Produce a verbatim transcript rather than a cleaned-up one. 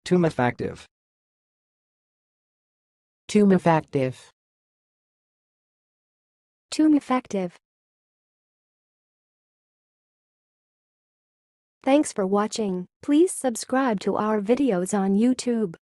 Tumefactive. Tumefactive. Tumefactive. Thanks for watching. Please subscribe to our videos on YouTube.